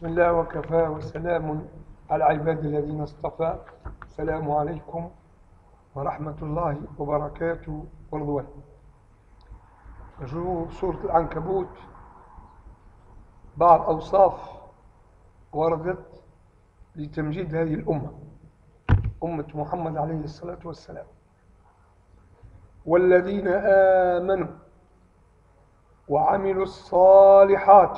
بسم الله وكفى وسلام على عباد الذين اصطفى. السلام عليكم ورحمة الله وبركاته ورضوانه. سورة العنكبوت بعض أوصاف وردت لتمجيد هذه الأمة، أمة محمد عليه الصلاة والسلام. والذين آمنوا وعملوا الصالحات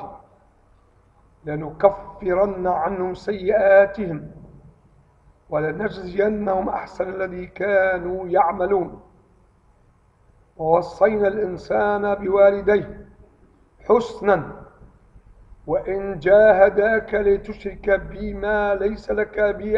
لنكفرن عنهم سيئاتهم ولنجزينهم أحسن الذي كانوا يعملون. ووصينا الإنسان بوالديه حسنا وإن جاهداك لتشرك بي ما ليس لك به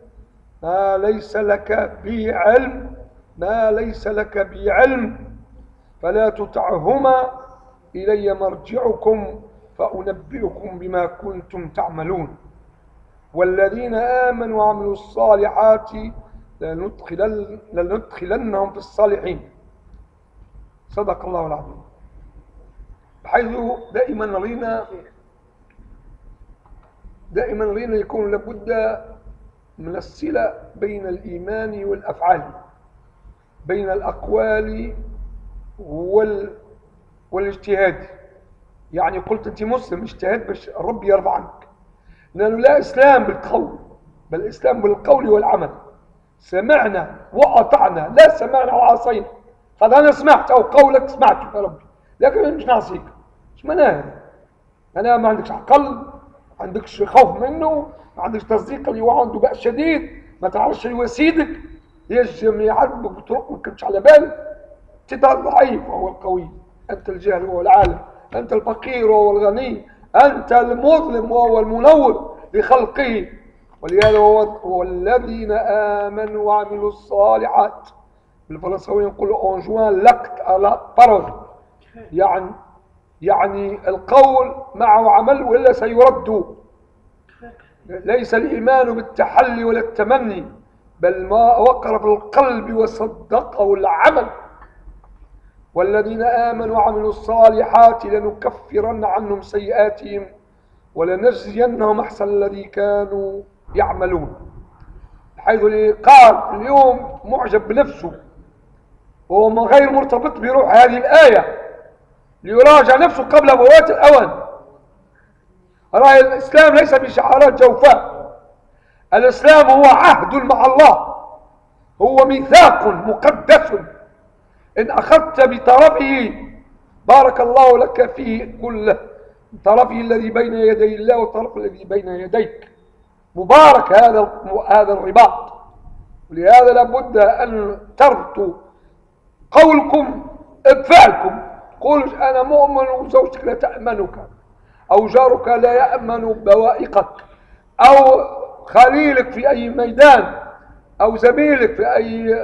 علم فلا تطعهما إلي مرجعكم فأنبئكم بما كنتم تعملون. والذين آمنوا وعملوا الصالحات لندخلنهم في الصالحين. صدق الله العظيم. بحيث دائما نرينا يكون لابد من الصلة بين الإيمان والأفعال، بين الأقوال والاجتهاد. يعني قلت أنت مسلم، اجتهد باش الرب يرضى عنك، لأنه لا إسلام بالقول بل إسلام بالقول والعمل. سمعنا وأطعنا، لا سمعنا وعصينا. قد أنا سمعت أو قولك سمعت يا ربي لكن أنا مش نعصيك. مش معناها أنا ما عندكش عقل، ما عندكش خوف منه، ما عندكش تصديق اللي هو عنده بأس شديد، ما تعرفش اللي هو سيدك يجم يعذبك بطرق ما كنتش على بالك. أنت الضعيف وهو القوي، أنت الجاهل وهو العالم، أنت الفقير وهو الغني، أنت المظلم وهو المنور لخلقه. ولهذا والذين آمنوا وعملوا الصالحات. بالفرنساويين يقولوا أنجوان لقت على طرف، يعني القول معه عمل وإلا سيرد. ليس الإيمان بالتحلي ولا التمني بل ما وقر في القلب وصدقه العمل. والذين آمنوا وعملوا الصالحات لنكفرن عنهم سيئاتهم ولنجزينهم أحسن الذي كانوا يعملون. حيث قال اليوم معجب بنفسه وهو غير مرتبط بروح هذه الآية ليراجع نفسه قبل فوات الأوان. رأي الإسلام ليس بشعارات جوفاء. الإسلام هو عهد مع الله، هو ميثاق مقدس إن أخذت بطرفه بارك الله لك فيه كله، طرفه الذي بين يدي الله والطرف الذي بين يديك. مبارك هذا الرباط. ولهذا لابد أن تربطوا قولكم بفعلكم. قول أنا مؤمن وزوجتك لا تأمنك، أو جارك لا يأمن بوائقك، أو خليلك في أي ميدان، أو زميلك في أي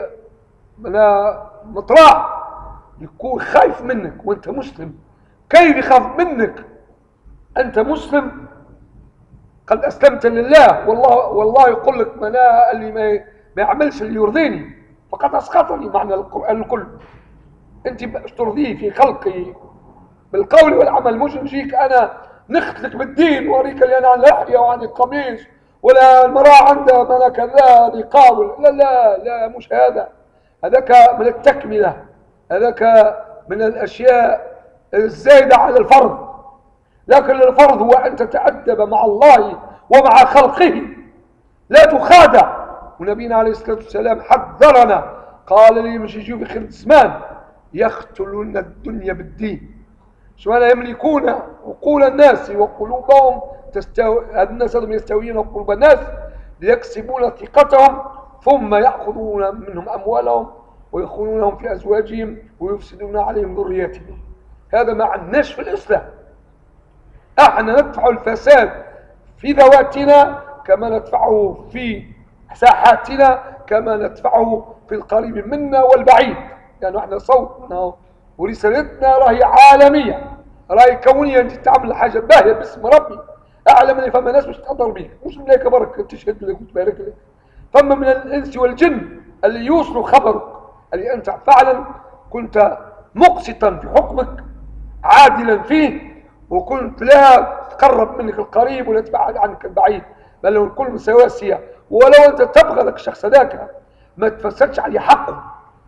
مطرح يكون خايف منك وانت مسلم. كيف يخاف منك انت مسلم؟ قد اسلمت لله، والله يقول لك اللي ما يعملش اللي يرضيني فقد اسقطني. معنى القرآن الكل انت ترضيه في خلقي بالقول والعمل، مش نجيك انا نختلك بالدين واريك اللي انا عن لحيه وعن قميص، ولا المراه عندها ما كذا يقاول. لا مش هذا. هذاك من التكملة، هذاك من الأشياء الزايدة على الفرض. لكن الفرض هو أن تتأدب مع الله ومع خلقه، لا تخادع. ونبينا عليه الصلاة والسلام حذرنا، قال لي مش يجوا بخير زمان يختلون الدنيا بالدين. سواء يملكون عقول الناس وقلوبهم الناس يستويون قلوب الناس ليكسبون ثقتهم ثم يأخذون منهم أموالهم ويخونونهم في أزواجهم ويفسدون عليهم ذريتهم. هذا ما عندناش في الإسلام. احنا ندفع الفساد في ذواتنا كما ندفعه في ساحاتنا، كما ندفعه في القريب منا والبعيد. لأنه احنا صوتنا ورسالتنا راهي عالمية، راهي كونية. انت تعمل حاجة باهية باسم ربي أعلم اللي فما ناس مش تقدر بيك، مش ملاك برك تشهد لك وتبارك لك. فما من الإنس والجن اللي يوصلوا خبرك اللي أنت فعلا كنت مقسطا في حكمك عادلا فيه، وكنت لا يتقرب منك القريب ولا تبعد عنك البعيد، بل لو الكل مساواسية. ولو أنت تبغى لك الشخص ذاك ما تفسدش عليه حقه،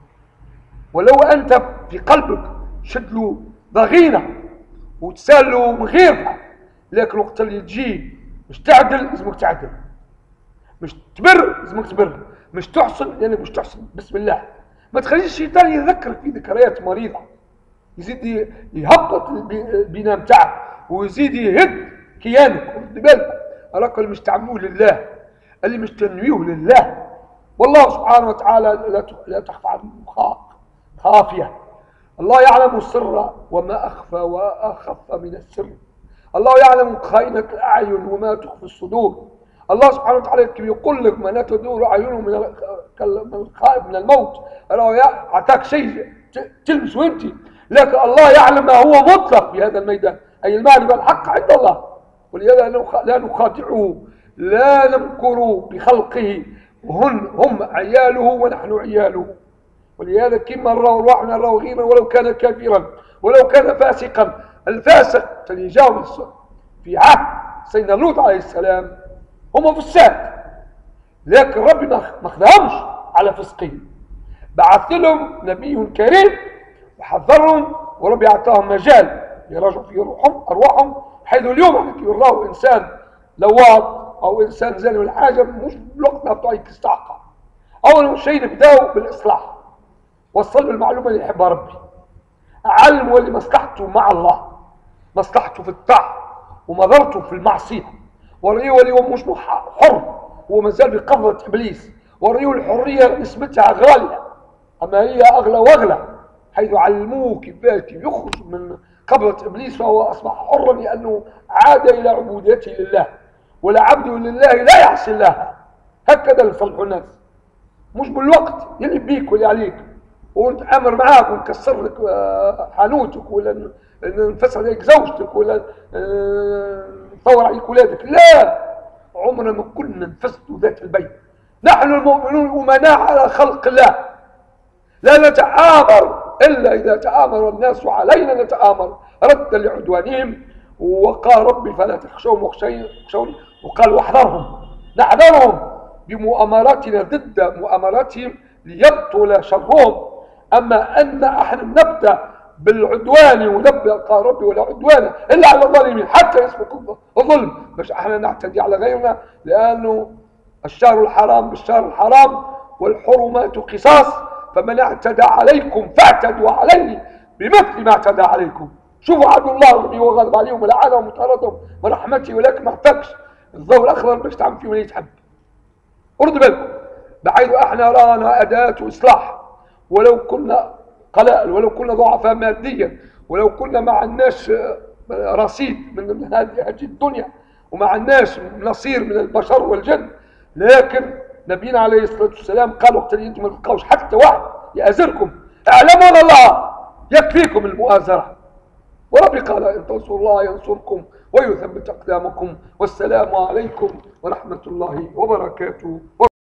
ولو أنت في قلبك شد له ضغينة وتسال له من غيرها، لكن وقت اللي تجي مش تعدل لازمك تعدل، مش تبر لازمك تبر، مش تحسن يعني مش تحسن. بسم الله، ما تخليش الشيطان يذكرك في ذكريات مريضة، يزيد يهبط البناء بتاعك ويزيد يهد كيانك. خد بالك، راك اللي مش تعملوه لله، اللي مش تنويه لله، والله سبحانه وتعالى لا تخفى عنه خافية. الله يعلم السر وما أخفى وأخف من السر، الله يعلم خائنة الأعين وما تخفي الصدور. الله سبحانه وتعالى يقول لك ما لا تدور أعينهم من الخائف من الموت، لو أعطاك شيء تلمس وانت، لكن الله يعلم ما هو مطلق في هذا الميدان، أي المعنى والحق عند الله. ولهذا لا نخادعه، لا نمكر بخلقه، هم عياله ونحن عياله. ولهذا كما نراه الواحد نراه غيرا ولو كان كافرا ولو كان فاسقا. الفاسق اللي يجاوز في عهد سيدنا لوط عليه السلام هم فساق، لكن ربي ما خذهمش على فسقهم، بعث لهم نبي كريم وحذرهم، وربي اعطاهم مجال يراجعوا في ارواحهم، حيث اليوم يراه انسان لواط او انسان زاني ولا حاجه مش بالوقت ما بتاعك يستحقها. اول شيء نبداو بالاصلاح، وصل المعلومه اللي يحبها ربي، علم واللي مصلحته مع الله، مصلحته في الطاعه ومضرته في المعصيه، وريه واللي هو مش حر، هو مازال بقبضه ابليس، وريه الحريه نسبتها غاليه، اما هي اغلى واغلى، حيث علموه كيفاش يخرج من قبضه ابليس، فهو اصبح حرا لانه عاد الى عبوديته لله، ولا عبد لله لا يعصي الله. هكذا يصلحوا الناس، مش بالوقت يلي بيك واللي عليك ونتآمر معاك ونكسر لك حانوتك ولا نفسر عليك زوجتك ولا نطور عليك ولادك، لا، عمرنا ما كنا نفسد ذات البين. نحن المؤمنون أمناء على خلق الله، لا نتآمر إلا إذا تآمر الناس علينا نتآمر ردا لعدوانهم. وقال ربي فلا تخشوهم واخشوني، وقال واحذرهم، نحذرهم بمؤامراتنا ضد مؤامراتهم ليبطل شرهم. أما أن احنا نبدأ بالعدوان ونبدأ قال ربي ولا عدوان إلا على الظالمين حتى يسبق الظلم، باش احنا نعتدي على غيرنا، لأنه الشهر الحرام بالشهر الحرام والحرمات قصاص، فمن اعتدى عليكم فاعتدوا عليه بمثل ما اعتدى عليكم. شوفوا عدو الله ربي وغضب عليهم ولعنهم وطردهم ورحمتي، ولكن ما احتاجش الضوء الأخضر باش تعمل فيه من يتحب. ردوا بالكم، بحيث احنا رانا أداة إصلاح، ولو كنا قلائل، ولو كنا ضعفاء ماديا، ولو كنا ما عندناش رصيد من هذه الدنيا وما عندناش نصير من البشر والجن، لكن نبينا عليه الصلاة والسلام قال وقت اللي انتم ما تلقاوش حتى واحد يأزركم اعلموا ان الله يكفيكم المؤازرة. وربي قال ان تنصروا الله ينصركم ويثبت اقدامكم. والسلام عليكم ورحمة الله وبركاته.